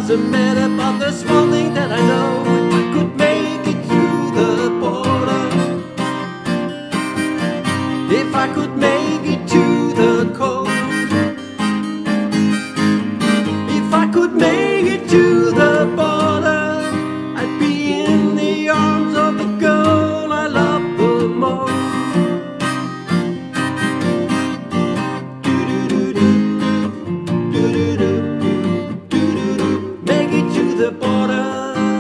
doesn't matter, but there's one thing that I know. If I could make it through the border, if I could make it to the coast, if I could make it to the border, I'd be in the arms of the girl I love the most. Make it to the border.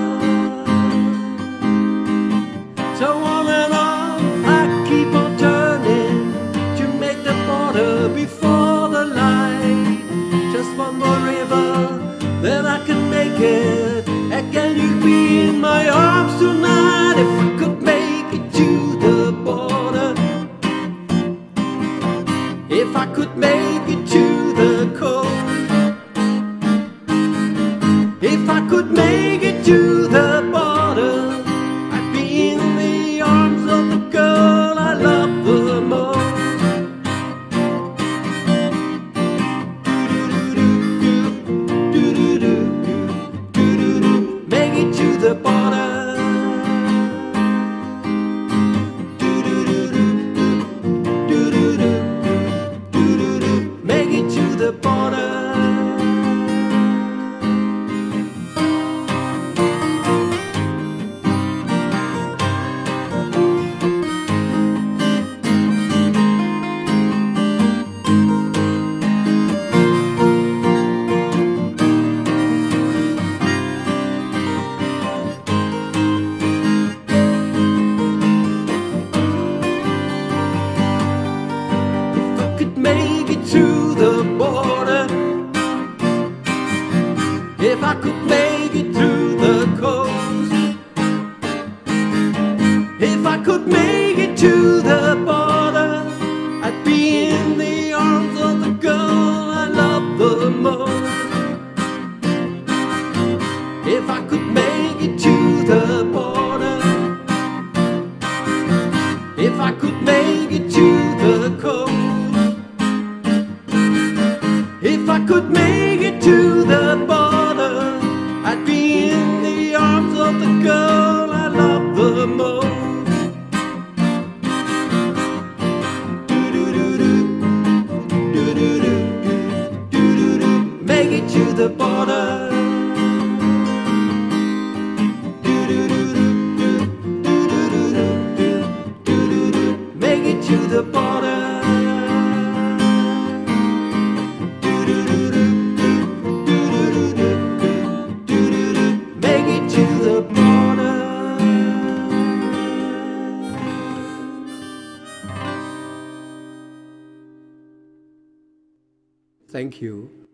So on and on I keep on turning to make the border before the light. Just one more river, then I can make it. And can you be in my arms tonight? If I could make it to the border, if I could make it to the coast, if I could make it to the border, I'd be in the arms of the girl I love the most. Make it to the border. Make it to the border. Make it to the border, if I could make it through the coast, if I could make it to the border, I'd be in the arms of the girl I love the most. If I could make it to the border, if I could make it to the coast, if I could make it to the border, I'd be in the arms of the girl I love the most. Make it to the border. Make it to the border. Thank you.